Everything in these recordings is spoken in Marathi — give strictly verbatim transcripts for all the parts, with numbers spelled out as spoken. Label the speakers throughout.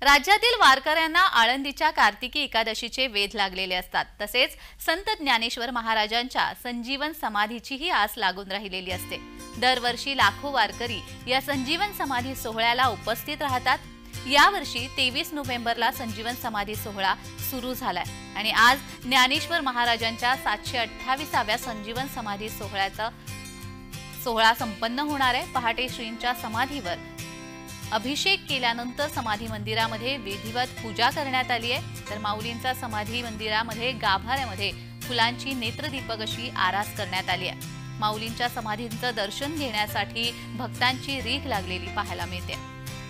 Speaker 1: राज्यातील वारकऱ्यांना आळंदीच्या कार्तिकी एकादशीचे वेध लागलेले असतात। तसेच संत ज्ञानेश्वर महाराजांच्या संजीवन समाधीचीही आस लागून राहिलेली असते। दरवर्षी लाखो वारकरी या संजीवन समाधी सोहळ्याला उपस्थित राहतात। यावर्षी तेवीस नोव्हेंबरला संजीवन समाधी सोहळा सुरू झालाय आणि आज ज्ञानेश्वर महाराजांच्या सातशे अठ्ठावीसाव्या संजीवन समाधी सोहळ्याचा सोहळा संपन्न होणार आहे। पहाटे श्रींच्या समाधीवर अभिषेक केल्यानंतर समाधी मंदिरामध्ये विधिवत पूजा करण्यात आली आहे। तर माऊलींचा समाधी मंदिरामध्ये गाभाऱ्यामध्ये फुलांची नेत्रदीपक अशी आरास करण्यात आली आहे। माऊलींच्या समाधींचं दर्शन घेण्यासाठी भक्तांची रीघ लागलेली पाहायला मिळते।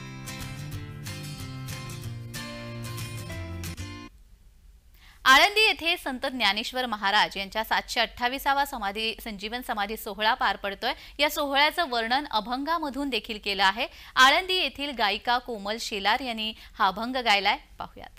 Speaker 1: आळंदी येथे संत ज्ञानेश्वर महाराज यांच्या सातशे अठ्ठावीसावा समाधी संजीवन समाधी सोहळा पार पडतोय। या सोहळ्याचं वर्णन अभंगामधून देखील केलं आहे। आळंदी येथील गायिका कोमल शेलार यांनी हा अभंग गायलाय, पाहूयात।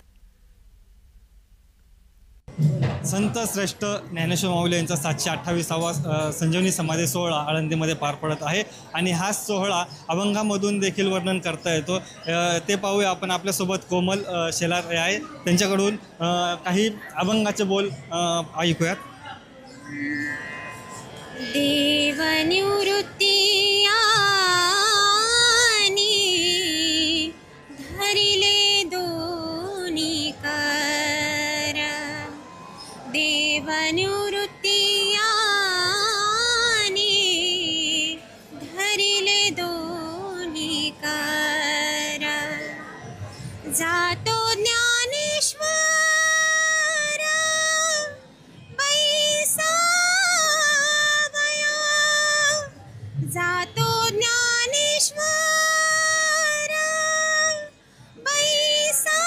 Speaker 2: संत श्रेष्ठ ज्ञानेश्वर माऊली यांचा सातशे अठ्ठावीसावा संजीवनी समाधी सोहळा आळंदीमध्ये पार पडत आहे आणि हा सोहळा अभंगामधून देखील वर्णन करता येतो। ते पाहूया आपण। आपल्यासोबत कोमल शेलार आहे, त्यांच्याकडून काही अभंगाचे बोल ऐकूयात।
Speaker 3: देवनिवृत्ती धरिले दोन्ही कर, देवनिवृत्ती धरिले दोन्ही कर, जातो ज्ञानेश्वर बैसावया, जातो ज्ञानेश्वर बैसावया,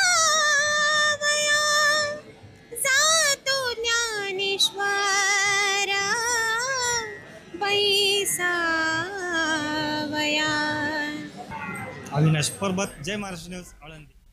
Speaker 3: जातो ज्ञानेश्वर बैसावया।
Speaker 2: अविनाश परबत, जय महाराष्ट्र न्यूज, आळंदी।